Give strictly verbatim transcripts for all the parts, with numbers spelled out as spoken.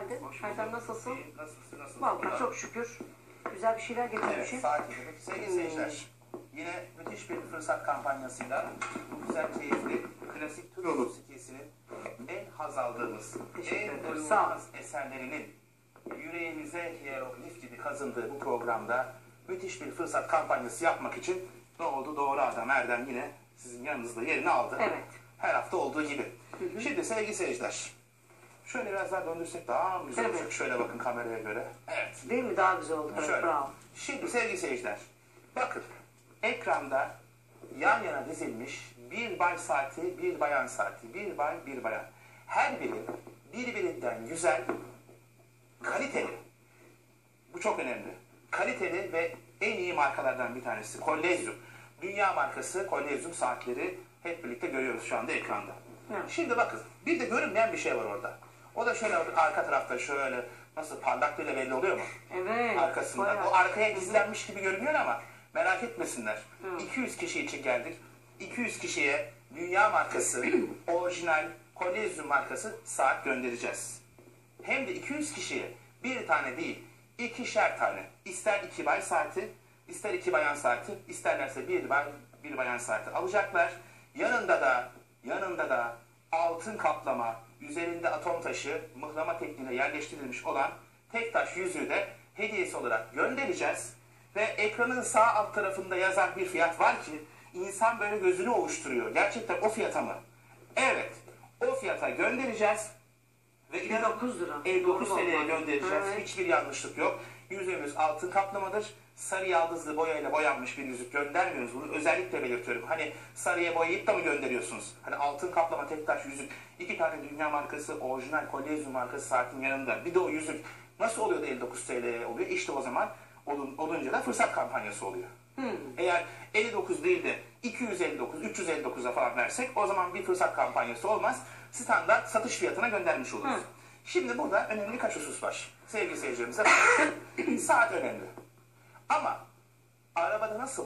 geldin. Ertem nasılsın? İyi, nasılsın? Nasılsın? Vallahi çok şükür. Güzel bir şeyler getirmişsin. Evet, Fatih dedik. Sevgili hmm. seyirciler, yine müthiş bir fırsat kampanyasıyla bu güzel, keyifli, klasik Türk musikisinin en haz aldığımız, en doyulmaz eserlerinin yüreğimize hieroglif gibi kazındığı bu programda müthiş bir fırsat kampanyası yapmak için ne oldu? Doğru adam Erdem yine sizin yanınızda yerini aldı. Evet. Her hafta olduğu gibi. Hı hı. Şimdi sevgili seyirciler, şöyle biraz daha döndürsek daha mı güzel olacak? Evet. Şöyle bakın kameraya göre. Evet. Değil mi? Daha güzel oldu. Şöyle. Bravo. Şimdi sevgili seyirciler, bakın ekranda yan yana dizilmiş bir bay saati, bir bayan saati, bir bay, bir bayan. Her biri birbirinden güzel, kaliteli. Bu çok önemli. Kaliteli ve en iyi markalardan bir tanesi. Collegium. Dünya markası Collegium saatleri hep birlikte görüyoruz şu anda ekranda. Hı. Şimdi bakın, bir de görünmeyen bir şey var orada. O da şöyle arka tarafta şöyle nasıl parlaklığıyla belli oluyor mu? Evet. Arkasında. Bayağı. O arkaya gizlenmiş gibi görünüyor ama merak etmesinler. Hı. iki yüz kişi için geldik. iki yüz kişiye dünya markası, orijinal Collegium markası saat göndereceğiz. Hem de iki yüz kişiye bir tane değil, ikişer tane. İster iki bay saati, ister iki bayan saati, isterlerse bir bay, bir bayan saati alacaklar. Yanında da, yanında da altın kaplama, üzerinde atom taşı, mıhlama tekniğine yerleştirilmiş olan tek taş yüzüğü de hediyesi olarak göndereceğiz. Ve ekranın sağ alt tarafında yazan bir fiyat var ki insan böyle gözünü ovuşturuyor. Gerçekten o fiyata mı? Evet, o fiyata göndereceğiz. Ve elli dokuz lira. elli dokuz T L'ye göndereceğiz. Evet. Hiçbir yanlışlık yok. Yüzüğümüz altın kaplamadır. Sarı yaldızlı boyayla boyanmış bir yüzük göndermiyoruz. Bunu özellikle belirtiyorum. Hani sarıya boyayıp da mı gönderiyorsunuz? Hani altın kaplama tek taş yüzük. İki tane dünya markası, orijinal Collegium markası saatin yanında. Bir de o yüzük nasıl oluyor da elli dokuz T L'ye oluyor? İşte o zaman olun, olunca da fırsat kampanyası oluyor. Hmm. Eğer elli dokuz değil de iki yüz elli dokuz, üç yüz elli dokuza falan versek o zaman bir fırsat kampanyası olmaz. Standart satış fiyatına göndermiş oluruz. Hmm. Şimdi burada önemli birkaç husus var. Sevgili seyircilerimize saat önemli. Ama arabada nasıl?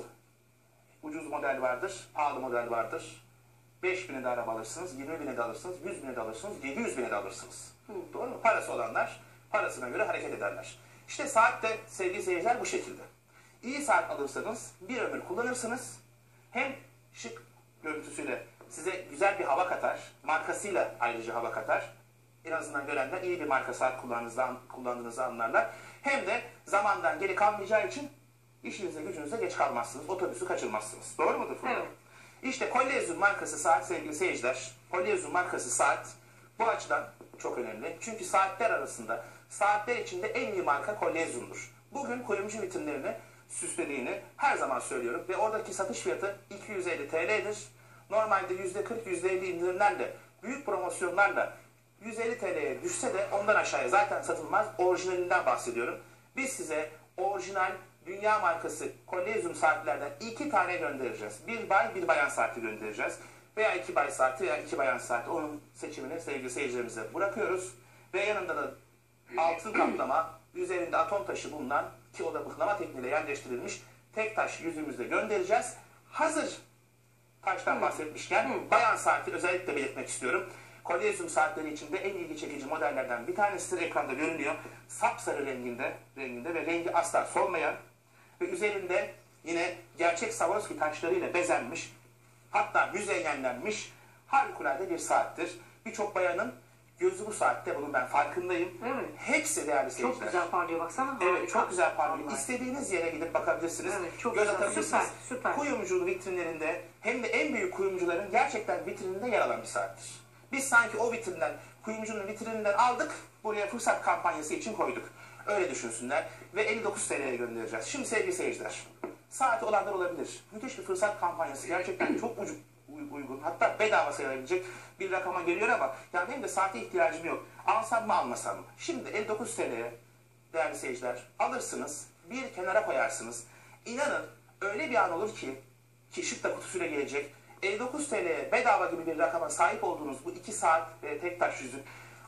Ucuz model vardır, pahalı model vardır. beş bine de araba alırsınız, yirmi bine de alırsınız, yüz bine de alırsınız, yedi yüz bine de alırsınız. Hmm. Doğru mu? Parası olanlar parasına göre hareket ederler. İşte saat de sevgili seyirciler bu şekilde. İyi saat alırsanız bir ömür kullanırsınız. Hem şık görüntüsüyle size güzel bir hava katar, markasıyla ayrıca hava katar. En azından görenler iyi bir marka saat kullandığınızı anlarlar. Hem de zamandan geri kalmayacağı için işinize gücünüze geç kalmazsınız. Otobüsü kaçırmazsınız. Doğru mudur Furkan? Evet. İşte Collegium markası saat sevgili seyirciler. Collegium markası saat bu açıdan çok önemli. Çünkü saatler arasında saatler içinde en iyi marka Collegium'dur. Bugün kuyumcu vitrinlerini süslediğini her zaman söylüyorum. Ve oradaki satış fiyatı iki yüz elli T L'dir. Normalde yüzde kırk yüzde elli indirimlerle, büyük promosyonlarla yüz elli T L'ye düşse de ondan aşağıya zaten satılmaz. Orijinalinden bahsediyorum. Biz size orijinal dünya markası Collegium saatlerden iki tane göndereceğiz. Bir bay, bir bayan saati göndereceğiz. Veya iki bay saati veya iki bayan saati. Onun seçimini sevgili seyircilerimize bırakıyoruz. Ve yanında da altın kaplama, üzerinde atom taşı bulunan ki o da mıhlama tekniğiyle yerleştirilmiş tek taş yüzüğümüzle göndereceğiz. Hazır taştan bahsetmişken hmm. bayan saati özellikle belirtmek istiyorum. Collegium saatleri içinde en ilgi çekici modellerden bir tanesidir. Ekranda görünüyor. Sapsarı renginde, renginde ve rengi asla solmayan ve üzerinde yine gerçek Swarovski taşlarıyla bezenmiş, hatta müzeyyenlenmiş harikulade bir saattir. Birçok bayanın gözü bu saatte, bunun ben farkındayım. Evet. Hepsi değerli seyirciler. Çok güzel parlıyor baksana. Evet, harika. Çok güzel parlıyor. Vallahi. İstediğiniz yere gidip bakabilirsiniz. Evet, çok göz atabilirsiniz. Süper, süper. Kuyumcu vitrinlerinde hem de en büyük kuyumcuların gerçekten vitrininde yer alan bir saattir. Biz sanki o vitrinden, kuyumcunun vitrininden aldık, buraya fırsat kampanyası için koyduk. Öyle düşünsünler ve elli dokuz T L'ye göndereceğiz. Şimdi sevgili seyirciler, saati olanlar olabilir. Müthiş bir fırsat kampanyası, gerçekten çok ucuz, uygun, hatta bedava sayılabilecek bir rakama geliyor ama ya benim de saate ihtiyacım yok. Alsam mı almasam mı? Şimdi elli dokuz T L'ye değerli seyirciler alırsınız, bir kenara koyarsınız. İnanın öyle bir an olur ki, ki şık da kutusuyla gelecek, elli dokuz T L'ye bedava gibi bir rakama sahip olduğunuz bu iki saat ve tek taş yüzük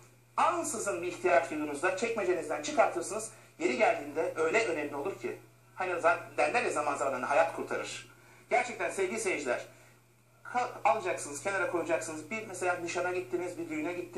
ansızın bir ihtiyaç duyduğunuzda çekmecenizden çıkartırsınız. Yeri geldiğinde öyle önemli olur ki hani derler ya zaman zaman hayat kurtarır. Gerçekten sevgili seyirciler alacaksınız, kenara koyacaksınız. Bir mesela nişana gittiniz, bir düğüne gittiniz,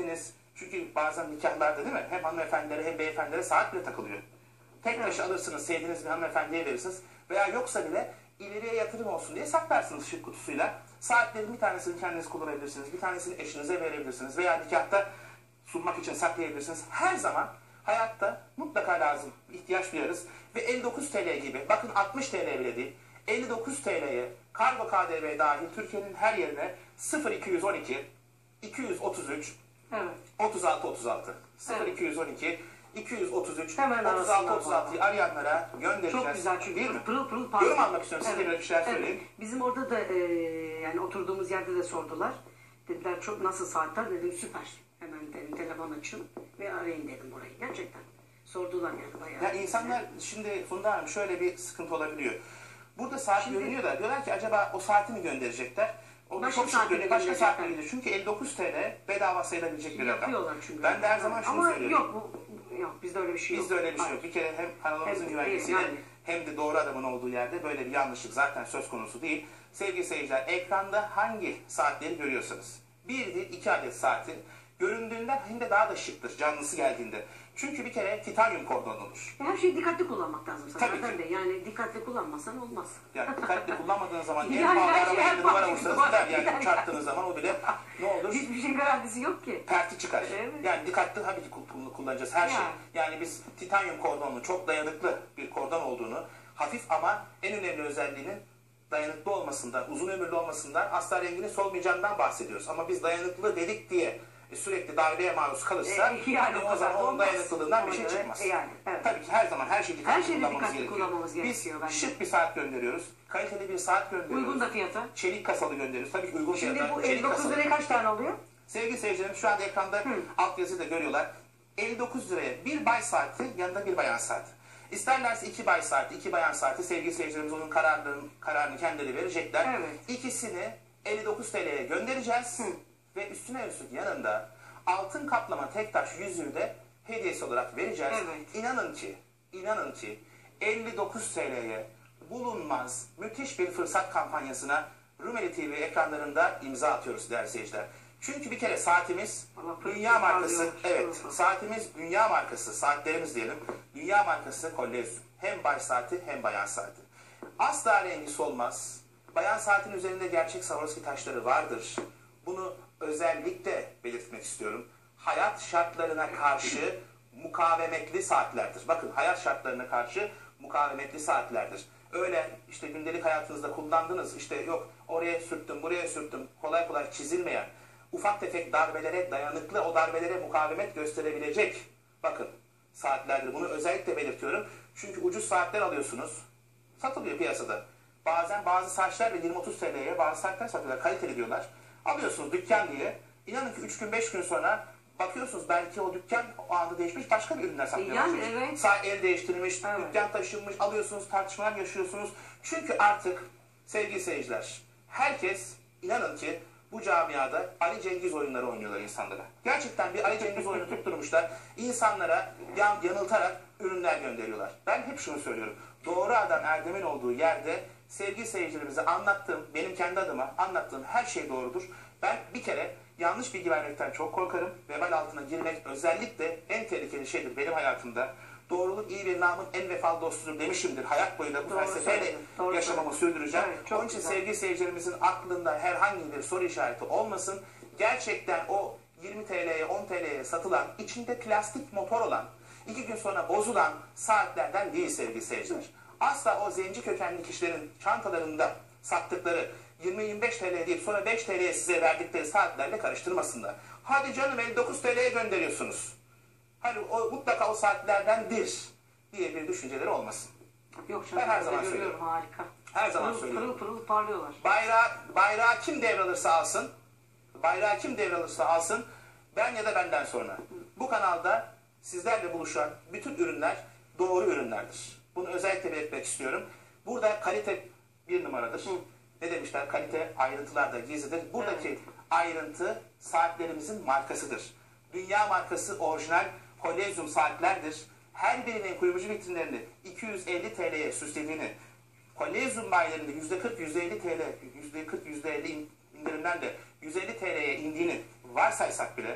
Çünkü bazen nikahlarda değil mi? Hem hanımefendilere hem beyefendilere saat bile takılıyor. Tek taşı Evet. alırsınız, sevdiğiniz bir hanımefendiye verirsiniz. Veya yoksa bile ileriye yatırım olsun diye saklarsınız ışık kutusuyla. Saatlerin bir tanesini kendiniz kullanabilirsiniz, bir tanesini eşinize verebilirsiniz veya nikahta sunmak için saklayabilirsiniz. Her zaman hayatta mutlaka lazım, ihtiyaç duyarız. Ve elli dokuz TL gibi, bakın altmış TL bile değil, elli dokuz TL'ye kargo K D V dahil Türkiye'nin her yerine sıfır iki yüz on iki iki yüz otuz üç Evet. otuz altı otuz altı sıfır Evet. iki yüz on iki iki yüz otuz üç Hemen otuz altı arasından otuz altı'yı arayanlara göndereceğiz. Çok güzel çünkü Değil mi? pırıl pırıl parlıyor. Yorum almak istiyorum. Siz de bir şeyler söyleyin. Bizim orada da e, yani oturduğumuz yerde de sordular. Dediler çok nasıl saatler? Dedim süper. Hemen dedim telefon açın ve arayın dedim orayı. Gerçekten. Sordular yani bayağı. Ya insanlar şimdi Funda Hanım şöyle bir sıkıntı olabiliyor. Burada saat Şimdi- görünüyor da diyorlar ki acaba o saati mi gönderecekler? O Başka çok şık saat mi görünüyor. Başka saat mi gönderecekler? gelecek? Çünkü elli dokuz TL bedava sayılabilecek bir rakam. Yapıyorlar çünkü. Ben de her zaman şunu Ama söylüyorum. yok bu yok bizde öyle bir şey yok. Bizde öyle bir şey Hayır. yok. Bir kere hem kanalımızın Hem- güvencesiyle yani. hem de doğru adamın olduğu yerde böyle bir yanlışlık zaten söz konusu değil. Sevgili seyirciler, ekranda hangi saatleri görüyorsanız, bir değil iki adet saati göründüğünden hem de daha da şıktır canlısı geldiğinde. Çünkü bir kere titanyum kordonludur. Her şeyi dikkatli kullanmak lazım sana. Tabii ki. Tabii. Yani dikkatli kullanmazsan olmaz. Yani dikkatli kullanmadığınız zaman en Yani pahalı her şey arabayı her da duvara pahalı vursanız duvara gider. Yani gider. çarptığınız zaman o bile ne olur? Hiçbir şeyin garantisi yok ki. Perti çıkar. Evet. Yani dikkatli tabii ki kul- kullanacağız her şey. Yani. Yani biz titanyum kordonlu çok dayanıklı bir kordon olduğunu, hafif ama en önemli özelliğinin dayanıklı olmasından, uzun ömürlü olmasından, asla renginin solmayacağından bahsediyoruz. Ama biz dayanıklı dedik diye e, sürekli darbeye maruz kalırsa E, yani e, o o kadar zaman da onun olmaz. dayanıklılığından bir Ona şey göre, çıkmaz. e, yani, evet. Tabii ki her zaman her şeyi dikkatli Her şeyi kullanmamız dikkatli gerekiyor. kullanmamız gerekiyor Biz bence. şık bir saat gönderiyoruz. Kaliteli bir saat gönderiyoruz. Uygun da fiyata. Çelik kasalı gönderiyoruz. Tabii ki uygun Şimdi fiyata. bu çelik elli dokuz kasalı. liraya kaç tane oluyor? Sevgili seyircilerim şu anda ekranda altyazıyı da görüyorlar. elli dokuz liraya bir bay saati yanında bir bayan saati. İsterlerse iki bay saati, iki bayan saati sevgili seyircilerimiz onun kararlarını, kararını kendileri verecekler. Evet. İkisini elli dokuz TL'ye göndereceğiz ve üstüne üstlük yanında altın kaplama tek taş yüzüğü de hediyesi olarak vereceğiz. Evet. İnanın ki, inanın ki elli dokuz TL'ye bulunmaz müthiş bir fırsat kampanyasına Rumeli T V ekranlarında imza atıyoruz değerli seyirciler. Çünkü bir kere saatimiz Allah pırıl dünya pırıl markası, parlıyor. evet Pırıl pırıl. saatimiz dünya markası, saatlerimiz diyelim. Dünya markası Kollezum. Hem bay saati hem bayan saati. Asla rengi solmaz. Bayan saatin üzerinde gerçek Swarovski taşları vardır. Bunu özellikle belirtmek istiyorum. Hayat şartlarına karşı mukavemetli saatlerdir. Bakın hayat şartlarına karşı mukavemetli saatlerdir. Öyle işte gündelik hayatınızda kullandınız, işte yok oraya sürttüm, buraya sürttüm, kolay kolay çizilmeyen, ufak tefek darbelere dayanıklı, o darbelere mukavemet gösterebilecek, bakın saatlerdir. Bunu özellikle belirtiyorum. Çünkü ucuz saatler alıyorsunuz, satılıyor piyasada. Bazen bazı saatler de yirmi otuz TL'ye bazı saatler satıyorlar, kaliteli diyorlar. Alıyorsunuz dükkan diye. İnanın ki üç gün beş gün sonra bakıyorsunuz belki o dükkan o anda değişmiş, başka bir ürünler satmaya Yani başlamış. evet. Saat el değiştirilmiş, Evet. dükkan taşınmış, alıyorsunuz, tartışmalar yaşıyorsunuz. Çünkü artık sevgili seyirciler, herkes inanın ki bu camiada Ali Cengiz oyunları oynuyorlar insanlara. Gerçekten bir Ali Cengiz oyunu tutturmuşlar. İnsanlara yan, yanıltarak ürünler gönderiyorlar. Ben hep şunu söylüyorum. Doğru adam Erdem'in olduğu yerde sevgili seyircilerimize anlattığım, benim kendi adıma anlattığım her şey doğrudur. Ben bir kere yanlış bilgi vermekten çok korkarım. Vebal altına girmek özellikle en tehlikeli şeydir benim hayatımda. Doğruluk iyi bir namın en vefalı dostudur demişimdir. Hayat boyu da bu Doğru felsefeyle söyledin, doğru yaşamamı söyledin. sürdüreceğim. Evet, çok Onun için güzel. sevgili seyircilerimizin aklında herhangi bir soru işareti olmasın. Gerçekten o yirmi TL'ye on TL'ye satılan, içinde plastik motor olan, iki gün sonra bozulan saatlerden değil sevgili seyirciler. Asla o zenci kökenli kişilerin çantalarında sattıkları yirmi yirmi beş TL değil sonra beş TL'ye size verdikleri saatlerle karıştırmasınlar. Hadi canım elli dokuz TL'ye gönderiyorsunuz. Hani o, mutlaka o saatlerdendir diye bir düşünceleri olmasın. Yok Ben her canım. zaman Görüyorum söylüyorum. harika. Her zaman Pırıl söylüyorum. pırıl pırıl parlıyorlar. Bayrağı, bayrağı kim devralırsa alsın, bayrağı kim devralırsa alsın, ben ya da benden sonra. Bu kanalda sizlerle buluşan bütün ürünler doğru ürünlerdir. Bunu özellikle belirtmek istiyorum. Burada kalite bir numaradır. Hı. Ne demişler? Kalite ayrıntılarda gizlidir. Buradaki Evet. ayrıntı saatlerimizin markasıdır. Dünya markası orijinal Kolezyum saatlerdir. Her birinin kuyumcu vitrinlerini iki yüz elli TL'ye süslediğini, Kolezyum bayilerinde yüzde kırk yüzde elli TL, yüzde kırk yüzde elli indirimlerle yüz elli TL'ye indiğini varsaysak bile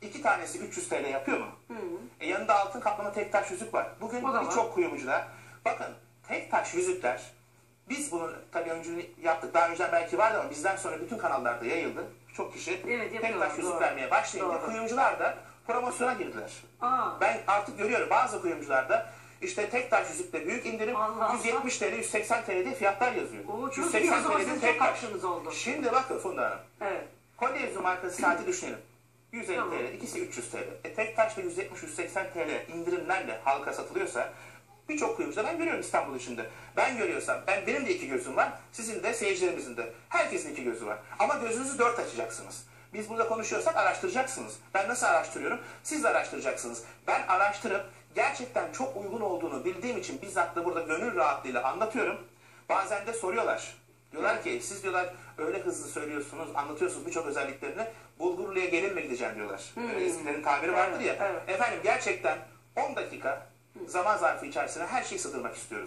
İki tanesi üç yüz T L yapıyor mu? Hı. E yanında altın kaplama tek taş yüzük var. Bugün birçok kuyumcuda bakın tek taş yüzükler, biz bunu tabii öncülüğünü yaptık. Daha önceden belki vardı ama bizden sonra bütün kanallarda yayıldı. Çok kişi evet, tek taş yüzük doğru. vermeye başlayınca Doğru. kuyumcular da promosyona girdiler. Aa. Ben artık görüyorum bazı kuyumcularda işte tek taş yüzükte büyük indirim Allah yüz yetmiş T L, yüz seksen T L diye fiyatlar yazıyor. Oo, çok yüz seksen iyi. O zaman T L'de sizin tek çok taş. hakkınız oldu. Şimdi bakın Funda Hanım. Evet. Kolyezum markası saati düşünelim. yüz elli Tamam. T L, ikisi üç yüz T L. E, tek taşla yüz yetmiş yüz seksen T L indirimlerle halka satılıyorsa birçok kuyumcuda ben görüyorum İstanbul içinde. Ben görüyorsam, ben benim de iki gözüm var, sizin de seyircilerimizin de. Herkesin iki gözü var. Ama gözünüzü dört açacaksınız. Biz burada konuşuyorsak araştıracaksınız. Ben nasıl araştırıyorum? Siz de araştıracaksınız. Ben araştırıp gerçekten çok uygun olduğunu bildiğim için bizzat da burada gönül rahatlığıyla anlatıyorum. Bazen de soruyorlar. Diyorlar ki siz diyorlar öyle hızlı söylüyorsunuz, anlatıyorsunuz birçok özelliklerini. Bulgurlu'ya gelin mi gideceğim diyorlar. Hmm. Böyle eskilerin tabiri vardır ya. Evet, evet. Efendim gerçekten on dakika zaman zarfı içerisine her şeyi sığdırmak istiyoruz.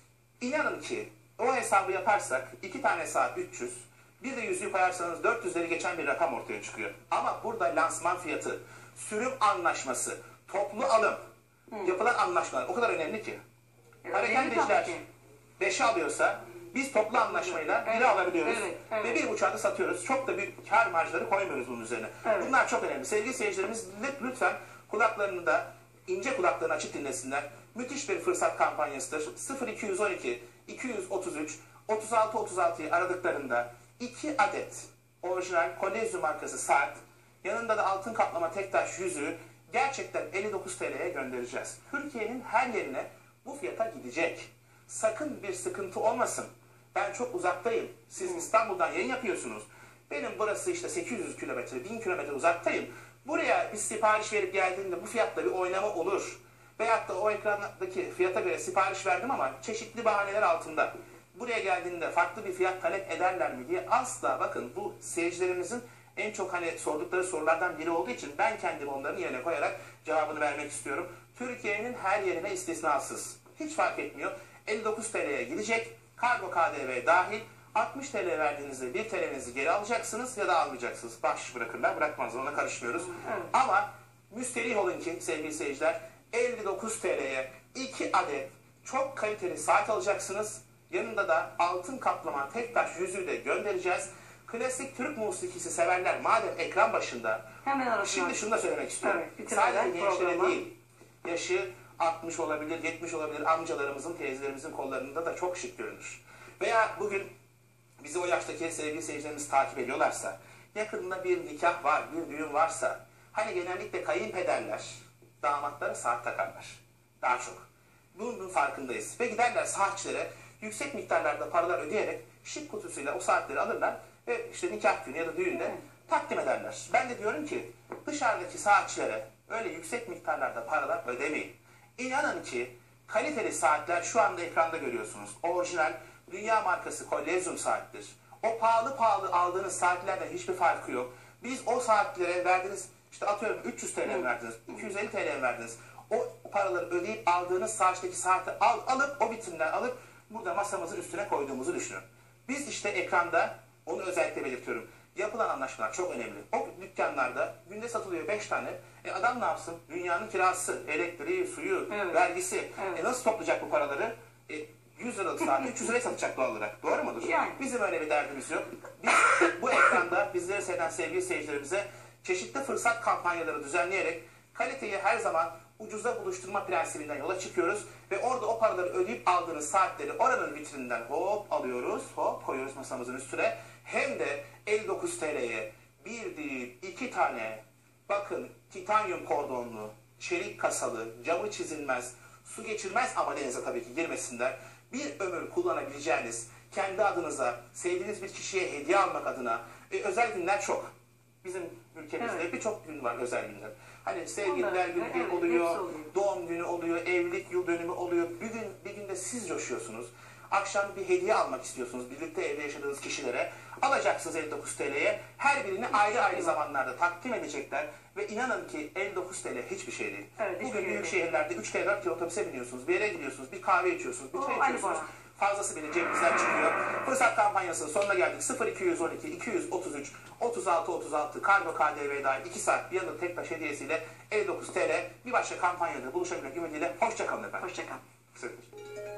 İnanın ki o hesabı yaparsak iki tane saat üç yüz, bir de yüzüğü koyarsanız dört yüzleri geçen bir rakam ortaya çıkıyor. Ama burada lansman fiyatı, sürüm anlaşması, toplu alım, hmm. yapılan anlaşmalar o kadar önemli ki. Evet, Parakendeciler beşi alıyorsa biz toplu anlaşmayla biri evet, alabiliyoruz evet, evet. ve bir buçuğa da satıyoruz. Çok da büyük kar marjları koymuyoruz bunun üzerine. Evet. Bunlar çok önemli. Sevgili seyircilerimiz lütfen kulaklarını da ince kulaklarını açık dinlesinler. Müthiş bir fırsat kampanyasıdır. sıfır iki on iki iki yüz otuz üç otuz altı otuz altıyı aradıklarında iki adet orijinal Kolezyum markası saat, yanında da altın kaplama tek taş yüzüğü gerçekten elli dokuz T L'ye göndereceğiz. Türkiye'nin her yerine bu fiyata gidecek. Sakın bir sıkıntı olmasın. Ben çok uzaktayım. Siz İstanbul'dan yayın yapıyorsunuz. Benim burası işte sekiz yüz kilometre, bin kilometre uzaktayım. Buraya bir sipariş verip geldiğinde bu fiyatta bir oynama olur. Veyahut da o ekrandaki fiyata göre sipariş verdim ama çeşitli bahaneler altında. Buraya geldiğinde farklı bir fiyat talep ederler mi diye asla, bakın bu seyircilerimizin en çok hani sordukları sorulardan biri olduğu için ben kendimi onların yerine koyarak cevabını vermek istiyorum. Türkiye'nin her yerine istisnasız. Hiç fark etmiyor. elli dokuz T L'ye gidecek. Kargo K D V dahil. altmış T L verdiğinizde bir T L'nizi geri alacaksınız ya da almayacaksınız. Bahşiş bırakırlar, bırakmazlar, ona karışmıyoruz. Evet. Ama müsterih olun ki sevgili seyirciler, elli dokuz T L'ye iki adet çok kaliteli saat alacaksınız. Yanında da altın kaplama tek taş yüzüğü de göndereceğiz. Klasik Türk musikisi severler madem ekran başında. Hemen şimdi şunu da söylemek istiyorum. Evet, sadece gençlere değil, yaşı altmış olabilir, yetmiş olabilir amcalarımızın, teyzelerimizin kollarında da çok şık görünür. Veya bugün bizi o yaştaki sevgili seyircilerimiz takip ediyorlarsa, yakında bir nikah var, bir düğün varsa, hani genellikle kayınpederler damatlara saat takarlar. Daha çok. Bunun farkındayız. Ve giderler saatçilere yüksek miktarlarda paralar ödeyerek şık kutusuyla o saatleri alırlar ve işte nikah günü ya da düğünde takdim ederler. Ben de diyorum ki dışarıdaki saatçilere öyle yüksek miktarlarda paralar ödemeyin. İnanın ki kaliteli saatler şu anda ekranda görüyorsunuz. Orijinal dünya markası Kolezyum saattir. O pahalı pahalı aldığınız saatlerden hiçbir farkı yok. Biz o saatlere verdiğiniz, işte atıyorum üç yüz T L verdiniz, iki yüz elli T L verdiniz. O paraları ödeyip aldığınız saatteki saati al, alıp o bitimden alıp burada masamızın üstüne koyduğumuzu düşünün. Biz işte ekranda, onu özellikle belirtiyorum, yapılan anlaşmalar çok önemli. O dükkanlarda günde satılıyor beş tane. E adam ne yapsın? Dünyanın kirası, elektriği, suyu, evet. vergisi. Evet. E nasıl toplayacak bu paraları? E yüz liralık saati üç yüz liraya satacak doğal olarak. Doğru mudur? Yani. Bizim öyle bir derdimiz yok. Biz bu ekranda bizleri seyreden sevgili seyircilerimize çeşitli fırsat kampanyaları düzenleyerek kaliteyi her zaman ucuza buluşturma prensibinden yola çıkıyoruz ve orada o paraları ödeyip aldığınız saatleri oranın vitrininden hop alıyoruz, hop koyuyoruz masamızın üstüne. Hem de elli dokuz T L'ye bir değil iki tane, bakın titanyum kordonlu, çelik kasalı, camı çizilmez, su geçirmez ama denize tabii ki girmesinler. Bir ömür kullanabileceğiniz, kendi adınıza, sevdiğiniz bir kişiye hediye almak adına e, özel günler çok. Bizim ülkemizde evet. birçok gün var, özel günler. Hani sevgililer günü evet, oluyor, oluyor, doğum günü oluyor, evlilik yıl dönümü oluyor. Bir gün, bir günde siz coşuyorsunuz. Akşam bir hediye almak istiyorsunuz birlikte evde yaşadığınız kişilere. Alacaksınız elli dokuz T L'ye. Her birini ayrı ayrı zamanlarda takdim edecekler. Ve inanın ki elli dokuz T L hiçbir şey değil. Evet, bugün büyük şehirlerde üç kere dört kere otobüse biniyorsunuz. Bir yere gidiyorsunuz, bir kahve içiyorsunuz, bir çay içiyorsunuz. fazlası bile cebimizden çıkıyor. Fırsat kampanyasının sonuna geldik. sıfır iki yüz on iki iki yüz otuz üç otuz altı otuz altı kargo K D V dahil iki saat bir yanında tek taş hediyesiyle elli dokuz TL. Bir başka kampanyada buluşabilmek ümidiyle. Hoşçakalın efendim. Hoşçakal. Sıfır.